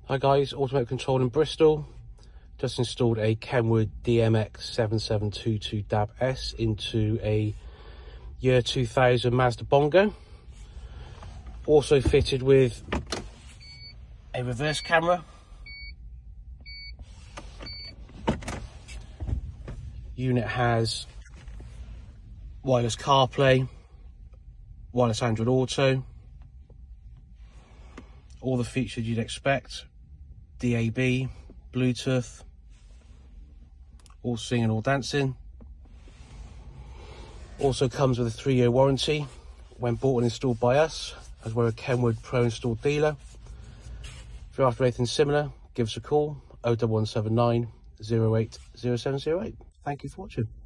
Hi guys, Automotive Control in Bristol. Just installed a KENWOOD DMX7722DABS into a year 2000 Mazda Bongo. Also fitted with a reverse camera. Unit has wireless CarPlay, wireless Android Auto, all the features you'd expect. DAB, Bluetooth, all singing, all dancing. Also comes with a 3-year warranty when bought and installed by us, as we're a KENWOOD Pro Install Dealer. If you're after anything similar, give us a call, 01179 080708. Thank you for watching.